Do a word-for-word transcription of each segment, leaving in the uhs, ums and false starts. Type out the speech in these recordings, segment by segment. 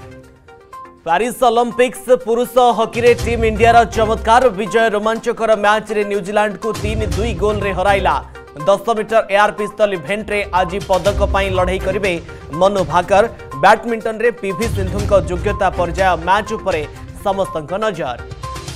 Paris Olympics पुरुष hockey रे team India चमत्कार विजय रोमांचकर मैच रे न्यूजीलैंड को तीन दुई गोल रे हराइला। दस मीटर एयर पिस्तल इवेंट रे आज पदक पाई लड़ाई करिवे मनु भाकर। बैडमिंटन रे पीवी सिंधु को योग्यता पर्याय मैच उपरे समस्त नजर।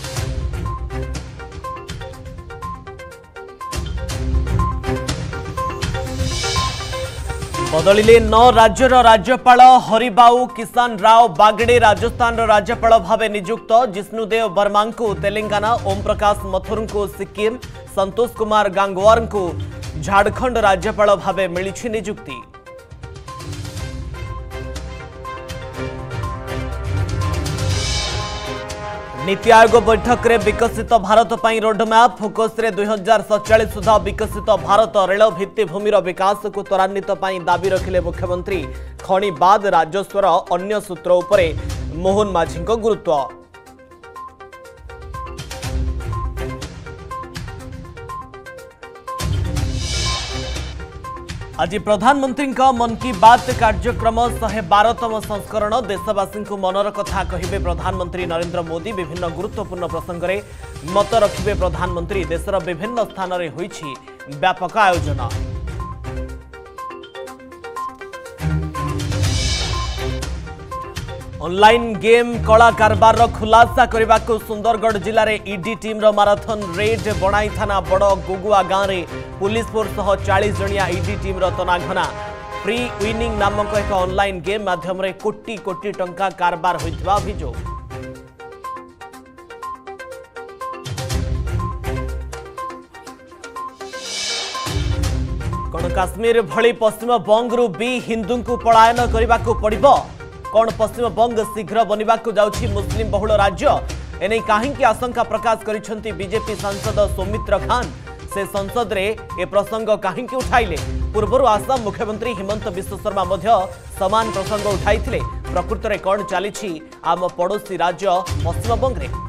बदलिले नौ राज्यर राज्यपाल हरिबाऊ किसान राव बागड़े राजस्थान राज्यपाल भावे नियुक्त। जिष्णुदेव वर्मा को तेलंगाना, ओम प्रकाश मथुर को सिक्किम, संतोष कुमार गांगवार को झारखंड राज्यपाल भावे मिली नियुक्ति। नीति आयोग बैठक रे विकसित भारत पाई रोडमैप फोकस रे दुई हजार सतचालीस सुधा विकसित भारत रेल भित्तिभूमि विकास को त्वरान्वित पाई दाबी रखिले मुख्यमंत्री। खणी बाद राजस्वर अन्य सूत्र उपरे मोहन माझी गुरुत्व। आज प्रधानमंत्री मन की बात कार्यक्रम शहे बारतम संस्करण। देशवासी को मनर कथा कहिबे प्रधानमंत्री नरेंद्र मोदी। विभिन्न गुरुत्वपूर्ण प्रसंग में मत रखिबे प्रधानमंत्री। देशर विभिन्न स्थान में होईछि व्यापक आयोजन। ऑनलाइन गेम कला कारबार खुलासा करने को सुंदरगढ़ जिले में ईडी टीम रो माराथन रेड। बणाई थाना बड़ गुगुआ गाँव में पुलिस फोर्स सह चालीस जणिया ईडी टीम रो तनाघना। फ्री विनिंग नामक एक ऑनलाइन गेम माध्यम रे कोटी कोटी टंका कारबार होइथिबा अभियोग। कौन काश्मीर भली पश्चिम बंगरू भी हिंदू को पलायन करने को पड़िबो? कौन पश्चिम बंग शीघ्र बनवा जाउछि मुस्लिम बहुल राज्य? एने कहीं आशंका प्रकाश करिसेंती बीजेपी सांसद सौमित्र खान। से संसद रे ए प्रसंग कहीं उठाइले? पूर्वर आसाम मुख्यमंत्री हिमंत बिश्व शर्मा मध्य समान प्रसंग उठाइथिले। प्रकृत रे कौन चली आम पड़ोसी राज्य पश्चिम बंग रे?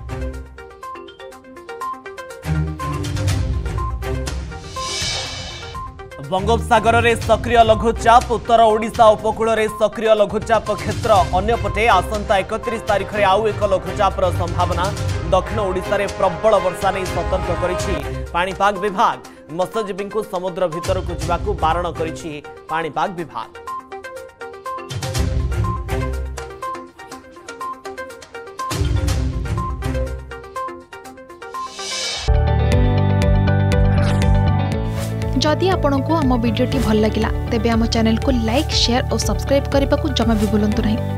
बंगोपसागर में सक्रिय लघुचाप। उत्तर ओडिशा उपकूल में सक्रिय लघुचाप क्षेत्र। अन्यपटे आसंता एकतीस तारीख में आउ एक लघुचाप संभावना। दक्षिण ओडिशा रे प्रबल वर्षा नहीं सतर्क करिछि पाणीपाग विभाग। मत्स्यजीवी को समुद्र भीतर को जावाकू बारण करिछि पाणीपाग विभाग। जदि आपंक आम भिडी भल लगा तेब आम चैनल को लाइक, शेयर और सब्सक्राइब करने को जमा भी भूलु नहीं।